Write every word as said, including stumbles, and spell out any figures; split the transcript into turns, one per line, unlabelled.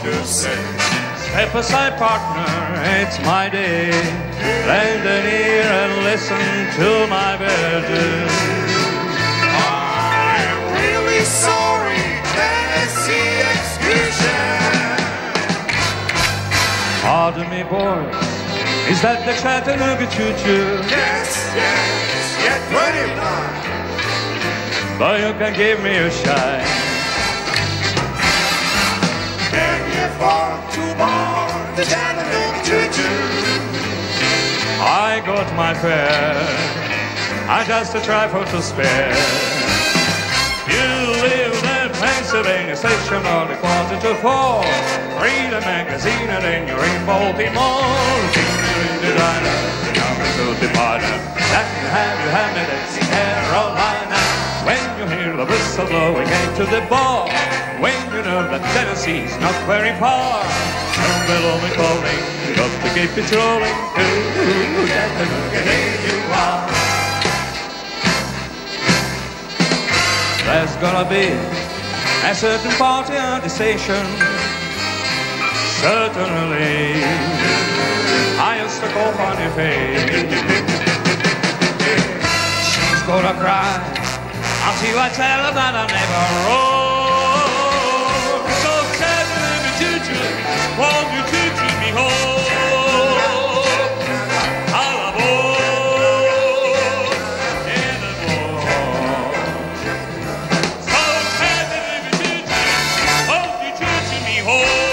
to say.
Step aside, partner, it's my day. Lend an ear and listen to my verses.
I'm really sorry, Tennessee excursion.
Pardon me, boys, is that the Chattanooga choo-choo?
Yes, yes, yet twenty-one.
But you can give me a shine.
Can you afford to board the Chattanooga choo-choo?
I got my fare, I just a trifle to spare. You live at Pennsylvania Station on the quarter to four. Read a magazine and then you're in Baltimore. Dinner in the diner, coming to the partner. That you have, you have it, it's Carolina. When you hear the whistle blowing into the bar, when you know that Tennessee's not very far, don't below me calling, you got to keep it rolling. Ooh, Chattanooga, here you are. There's gonna be a certain party at the station. Certainly, I used to call funny face. She's gonna cry until I tell her that I never wrote. So Chattanooga choo-choo, won't you choo-choo me home?
Oh!